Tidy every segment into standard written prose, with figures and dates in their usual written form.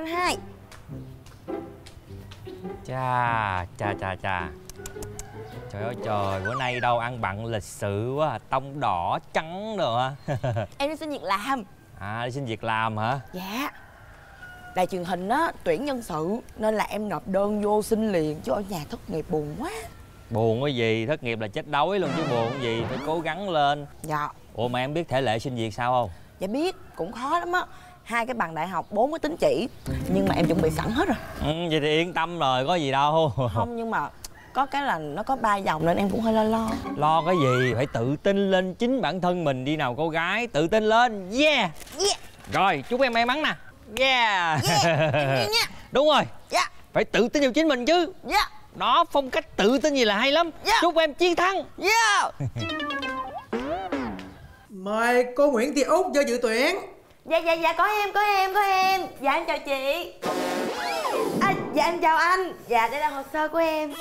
anh hai. Chà. Trời ơi trời, bữa nay đâu ăn bận lịch sự quá. Tông đỏ trắng rồi hả? Em đi xin việc làm. À, đi xin việc làm hả? Dạ. Đài truyền hình á tuyển nhân sự nên là em nộp đơn vô xin liền, chứ ở nhà thất nghiệp buồn quá. Buồn cái gì, thất nghiệp là chết đói luôn chứ buồn cái gì, phải cố gắng lên. Dạ. Ủa mà em biết thể lệ xin việc sao không? Dạ biết, cũng khó lắm á. 2 cái bằng đại học, 4 cái tín chỉ. Nhưng mà em chuẩn bị sẵn hết rồi. Vậy thì yên tâm rồi, có gì đâu. Không, nhưng mà có cái là nó có 3 vòng nên em cũng hơi lo. Lo cái gì, phải tự tin lên chính bản thân mình đi nào cô gái. Tự tin lên, yeah. Rồi, chúc em may mắn nè. Yeah. Em nha. Đúng rồi. Dạ. Phải tự tin vào chính mình chứ. Dạ. Đó, phong cách tự tin gì là hay lắm. Chúc em chiến thắng. Mời cô Nguyễn Thị Út vô dự tuyển. Dạ có em. Dạ em chào chị. Dạ em chào anh. Dạ đây là hồ sơ của em.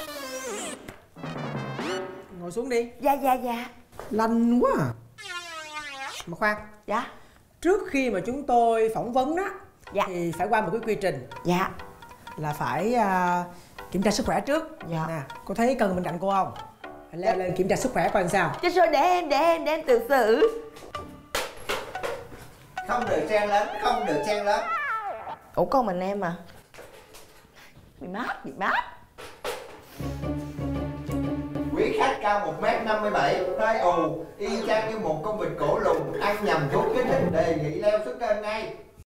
Ngồi xuống đi. Dạ. Lanh quá à. Mà khoan. Dạ. Trước khi mà chúng tôi phỏng vấn đó, dạ, thì phải qua một cái quy trình. Dạ. Là phải kiểm tra sức khỏe trước. Dạ. Nè, cô thấy cần bên cạnh cô không? Hãy leo lên kiểm tra sức khỏe coi làm sao. Chứ rồi để em tự xử. Không được chen lớn. Ủa con mình em à? Bị mát. Quý khách cao 1m57, tai ù, y chang như một con vịt cổ lùn, ăn nhầm thuốc kích thích, đề nghị leo xuống kênh ngay.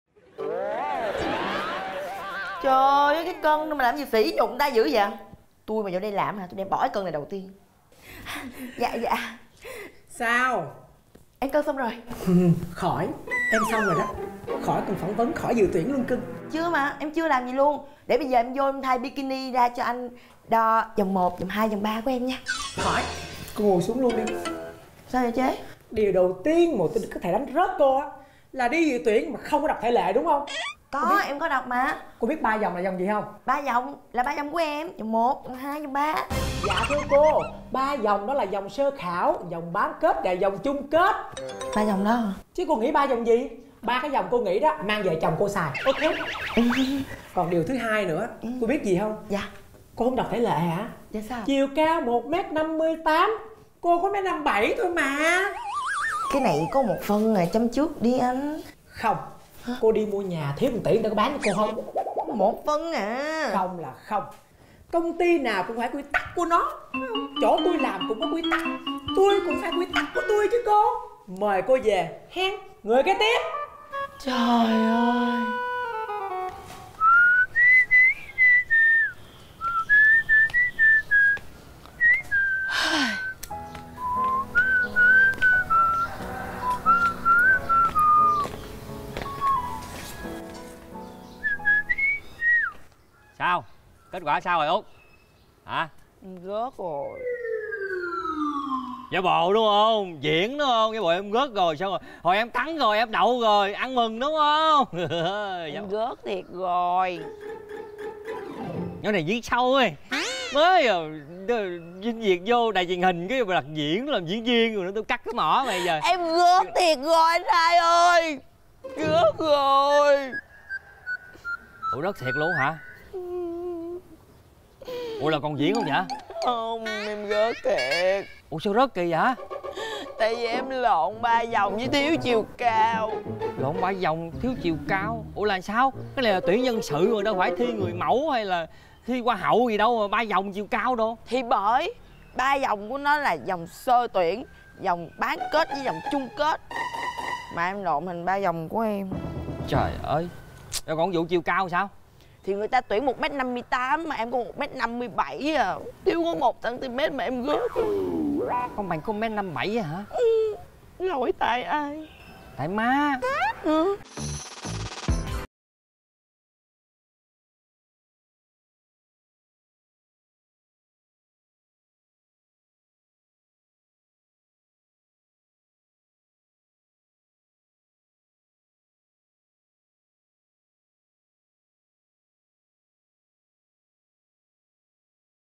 Trời ơi, cái cân mà làm gì sỉ nhục ta dữ vậy? Tôi mà vào đây làm hả, tôi đem bỏ cái cân này đầu tiên. Dạ. Sao? Em cân xong rồi. Khỏi. Em xong rồi đó. Khỏi cần phỏng vấn, khỏi dự tuyển luôn cưng. Chưa mà, em chưa làm gì luôn. Để bây giờ em vô em thay bikini ra cho anh đo vòng 1, vòng 2, vòng 3 của em nha. Khỏi. Cô ngồi xuống luôn đi. Sao vậy chế? Điều đầu tiên mà tôi có thể đánh rớt cô á là đi dự tuyển mà không có đọc thể lệ, đúng không? Có, em có đọc mà. Cô biết 3 vòng là vòng gì không? 3 vòng là 3 vòng của em. Vòng 1, vòng 2, vòng 3. Dạ thưa cô, 3 vòng đó là vòng sơ khảo, vòng bán kết và vòng chung kết. 3 vòng đó hả? Chứ cô nghĩ 3 vòng gì? 3 cái vòng cô nghĩ đó mang về chồng cô xài. Ok. Còn điều thứ hai nữa, cô biết gì không? Dạ. Cô không đọc thể lệ hả? Dạ sao? Chiều cao 1m58, cô có 1m57 thôi mà. Cái này có một phân à, chăm trước đi anh. Không. Hả? Cô đi mua nhà thiếu 1 tỷ người ta có bán cho cô không? Một phân à. Không là không. Công ty nào cũng phải quy tắc của nó. Chỗ tôi làm cũng có quy tắc. Tôi cũng phải quy tắc của tôi chứ cô. Mời cô về hen. Người kế tiếp. Trời ơi. Sao? Kết quả sao rồi Út? Hả? Rớt rồi. Giả bộ đúng không? Diễn đúng không? Giả bộ em rớt rồi sao rồi? Hồi em thắng rồi, em đậu rồi, ăn mừng đúng không? Em rớt thiệt rồi. Nhỏ này diễn sâu ơi. Mới xin việc vô đài truyền hình cái mà đặt diễn làm diễn viên rồi nữa, tôi cắt cái mỏ mày giờ. Em rớt thiệt rồi anh hai ơi. Rớt rồi. Ủa rớt thiệt luôn hả? Ủa là còn diễn không vậy? Không, em rớt thiệt. Ủa sao rớt kỳ vậy? Tại vì em lộn 3 vòng với thiếu chiều cao. Lộn 3 vòng thiếu chiều cao? Ủa là sao? Cái này là tuyển nhân sự rồi, đâu phải thi người mẫu hay là thi hoa hậu gì đâu mà 3 vòng chiều cao đâu. Thì bởi 3 vòng của nó là vòng sơ tuyển, vòng bán kết với vòng chung kết. Mà em lộn thành 3 vòng của em. Trời ơi. Rồi còn vụ chiều cao sao? Thì người ta tuyển 1m58 mà em có 1m57 à. Thiếu có 1cm mà em rớt. Con bằng con 1m57 hả? Lỗi tại ai? Tại má.